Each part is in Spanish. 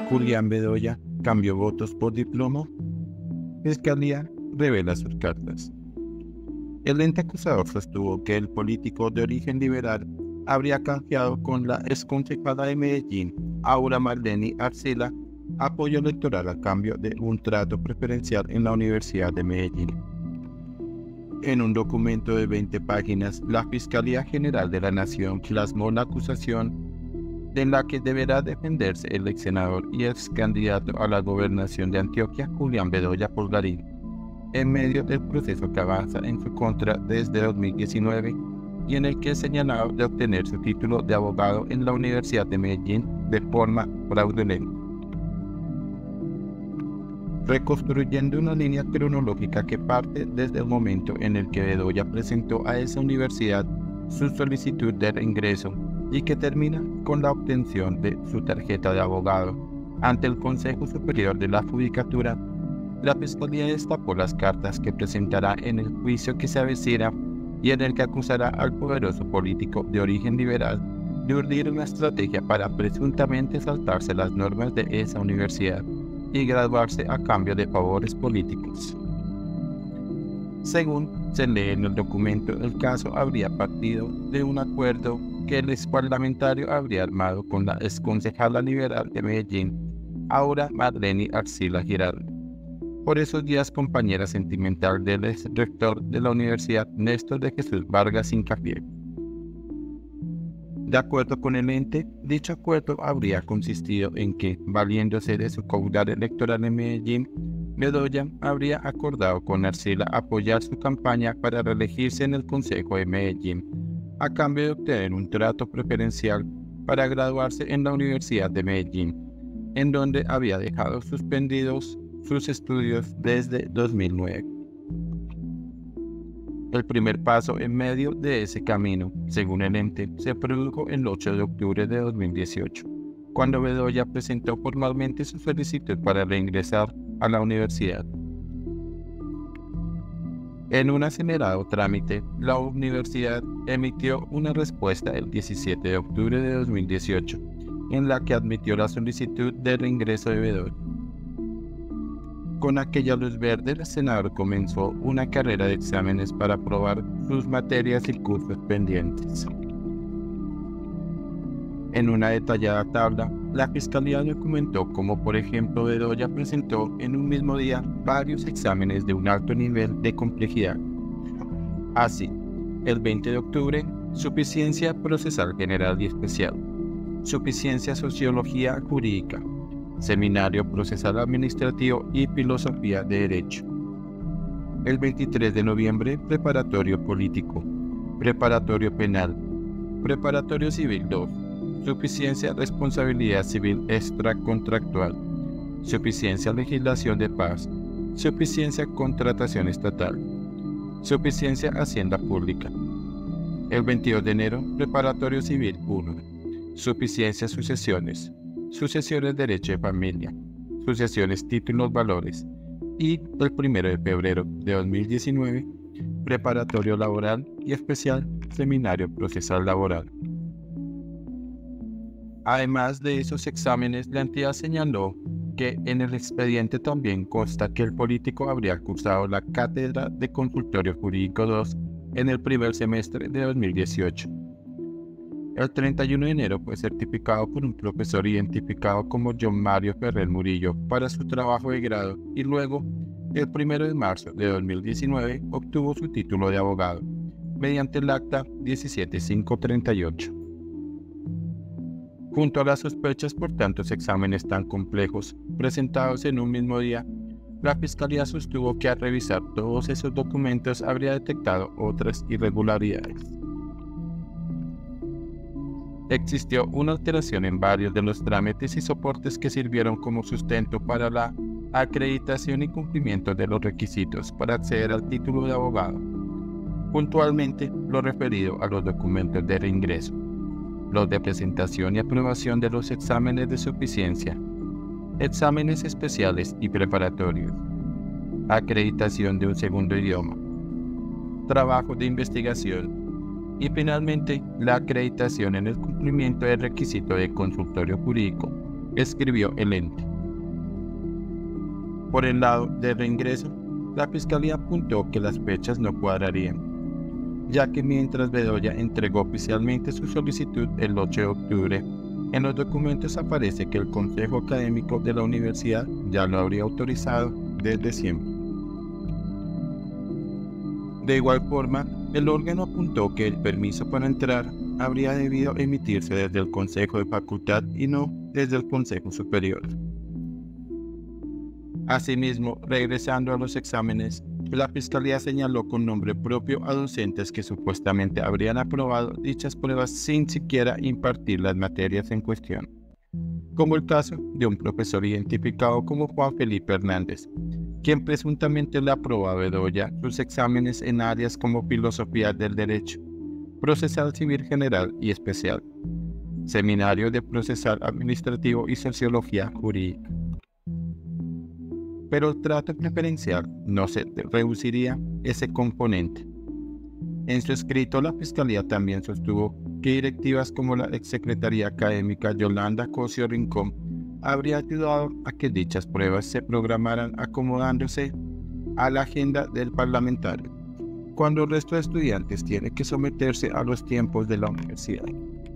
Julián Bedoya cambió votos por diploma. Fiscalía revela sus cartas. El ente acusador sostuvo que el político de origen liberal habría canjeado con la exconcejala de Medellín, Aura Marleny Arcila, apoyo electoral a cambio de un trato preferencial en la Universidad de Medellín. En un documento de 20 páginas, la Fiscalía General de la Nación plasmó la acusación de la que deberá defenderse el ex senador y ex candidato a la gobernación de Antioquia, Julián Bedoya Polgarín, en medio del proceso que avanza en su contra desde 2019 y en el que es señalado de obtener su título de abogado en la Universidad de Medellín de forma fraudulenta. Reconstruyendo una línea cronológica que parte desde el momento en el que Bedoya presentó a esa universidad su solicitud de reingreso y que termina con la obtención de su tarjeta de abogado ante el Consejo Superior de la Judicatura, la Fiscalía destapó las cartas que presentará en el juicio que se avecina y en el que acusará al poderoso político de origen liberal de urdir una estrategia para presuntamente saltarse las normas de esa universidad y graduarse a cambio de favores políticos. Según se lee en el documento, el caso habría partido de un acuerdo que el ex parlamentario habría armado con la exconcejala liberal de Medellín, Aura Marleny Arcila Giraldo, por esos días compañera sentimental del ex rector de la Universidad, Néstor de Jesús Vargas Incapié. De acuerdo con el ente, dicho acuerdo habría consistido en que, valiéndose de su caudal electoral en Medellín, Bedoya habría acordado con Arcila apoyar su campaña para reelegirse en el Consejo de Medellín, a cambio de obtener un trato preferencial para graduarse en la Universidad de Medellín, en donde había dejado suspendidos sus estudios desde 2009. El primer paso en medio de ese camino, según el ente, se produjo el 8 de octubre de 2018, cuando Bedoya presentó formalmente su solicitud para reingresar a la universidad. En un acelerado trámite, la universidad emitió una respuesta el 17 de octubre de 2018, en la que admitió la solicitud de reingreso de Bedoya. Con aquella luz verde, el senador comenzó una carrera de exámenes para aprobar sus materias y cursos pendientes. En una detallada tabla, la Fiscalía documentó cómo, por ejemplo, Bedoya presentó en un mismo día varios exámenes de un alto nivel de complejidad. Así, el 20 de octubre, suficiencia procesal general y especial, suficiencia sociología jurídica, seminario procesal administrativo y filosofía de derecho. El 23 de noviembre, preparatorio político, preparatorio penal, preparatorio civil 2, suficiencia responsabilidad civil extracontractual, suficiencia legislación de paz, suficiencia contratación estatal, suficiencia hacienda pública. El 22 de enero, preparatorio civil 1, suficiencia sucesiones, sucesiones derecho de familia, sucesiones títulos valores, y el 1 de febrero de 2019, preparatorio laboral y especial seminario procesal laboral. Además de esos exámenes, la entidad señaló que en el expediente también consta que el político habría cursado la cátedra de Consultorio Jurídico 2 en el primer semestre de 2018. El 31 de enero fue certificado por un profesor identificado como John Mario Ferrer Murillo para su trabajo de grado y luego, el 1 de marzo de 2019, obtuvo su título de abogado, mediante el acta 17538. Junto a las sospechas por tantos exámenes tan complejos, presentados en un mismo día, la Fiscalía sostuvo que al revisar todos esos documentos habría detectado otras irregularidades. Existió una alteración en varios de los trámites y soportes que sirvieron como sustento para la acreditación y cumplimiento de los requisitos para acceder al título de abogado, puntualmente lo referido a los documentos de reingreso, los de presentación y aprobación de los exámenes de suficiencia, exámenes especiales y preparatorios, acreditación de un segundo idioma, trabajo de investigación y finalmente la acreditación en el cumplimiento del requisito de consultorio jurídico escribió el ente. Por el lado de reingreso, la Fiscalía apuntó que las fechas no cuadrarían, ya que mientras Bedoya entregó oficialmente su solicitud el 8 de octubre, en los documentos aparece que el Consejo Académico de la Universidad ya lo habría autorizado desde siempre. De igual forma, el órgano apuntó que el permiso para entrar habría debido emitirse desde el Consejo de Facultad y no desde el Consejo Superior. Asimismo, regresando a los exámenes, la Fiscalía señaló con nombre propio a docentes que supuestamente habrían aprobado dichas pruebas sin siquiera impartir las materias en cuestión, como el caso de un profesor identificado como Juan Felipe Hernández, quien presuntamente le aprobó a Bedoya sus exámenes en áreas como filosofía del derecho, procesal civil general y especial, seminario de procesal administrativo y sociología jurídica. Pero el trato preferencial no se reduciría ese componente. En su escrito, la Fiscalía también sostuvo que directivas como la exsecretaria académica Yolanda Cosio Rincón habría ayudado a que dichas pruebas se programaran acomodándose a la agenda del parlamentario, cuando el resto de estudiantes tiene que someterse a los tiempos de la universidad.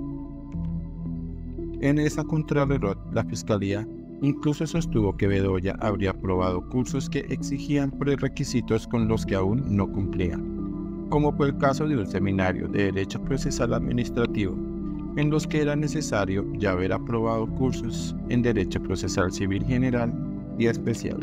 En esa contrarreloj, la Fiscalía incluso sostuvo que Bedoya habría aprobado cursos que exigían prerequisitos con los que aún no cumplían, como fue el caso de un seminario de Derecho Procesal Administrativo, en los que era necesario ya haber aprobado cursos en Derecho Procesal Civil General y Especial.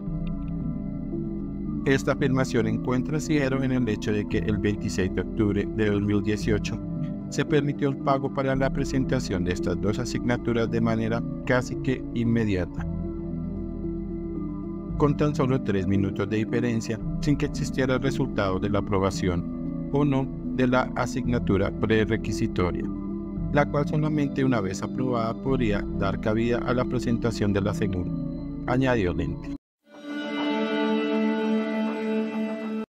Esta afirmación encuentra asidero en el hecho de que el 26 de octubre de 2018 se permitió el pago para la presentación de estas dos asignaturas de manera casi que inmediata, con tan solo 3 minutos de diferencia, sin que existiera el resultado de la aprobación o no de la asignatura prerequisitoria, la cual solamente una vez aprobada podría dar cabida a la presentación de la segunda, añadió Lente.